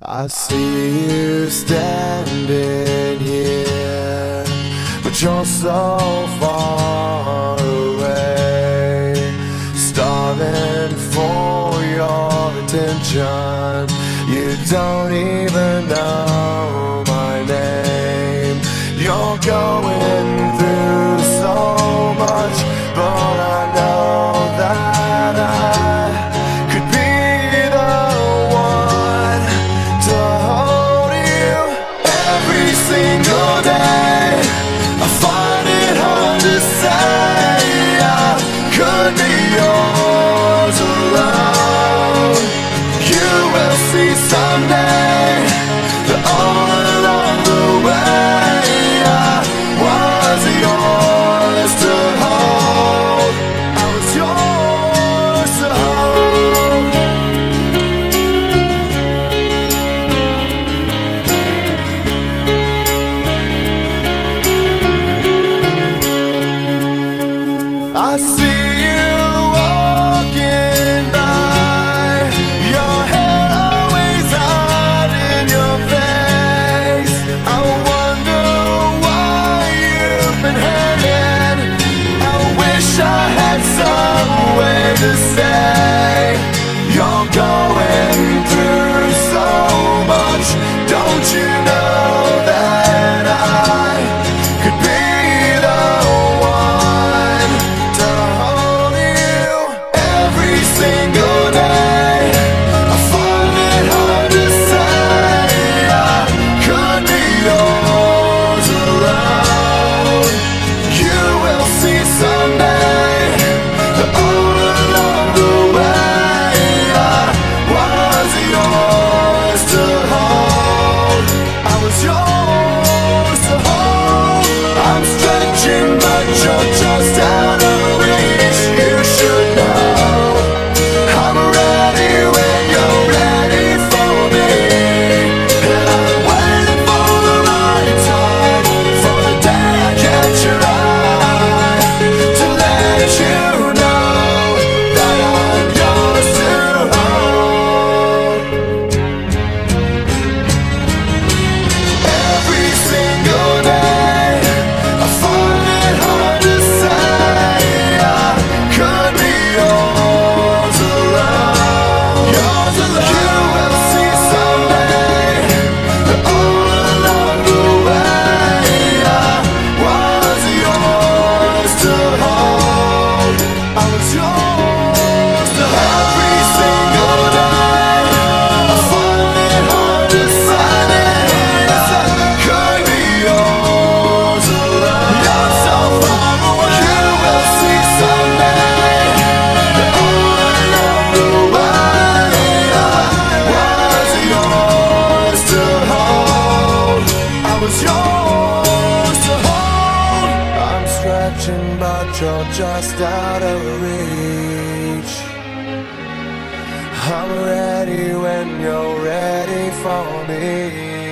I see you standing here, but you're so far away, starving for your attention. You don't even know my name. You're going through so much, but I know that I could be the one to hold you every single day. I find it hard to say I could be yours alone. You will see someday that all along the way I was yours to hold. I was yours to hold. I see you walking by, your hair always out in your face. I wonder why you've been hanging. I wish I had some way to say you're going through so much. Don't you know that I could be the one to hold you every single day? I find it hard to say I could be yours alone. You will see someday that all along the way I was yours to hold. I was yours to hold. I'm stretching, but you're just out of reach. You should know I'm ready when you're ready for me, and I'm waiting for the right time, for the day I catch your eye, to let you know that I'm yours to hold. Every single day I find it hard to say I could be yours alone. Yours alone. You will see someday that all along the way I was yours to hold. I was yours to hold. Every single day I find it hard to say I could be yours alone. You're so far away. You will see someday that all along the way I was yours to hold. I was yours to hold. I'm stretching, but you're just out of reach. I'm ready when you're ready for me.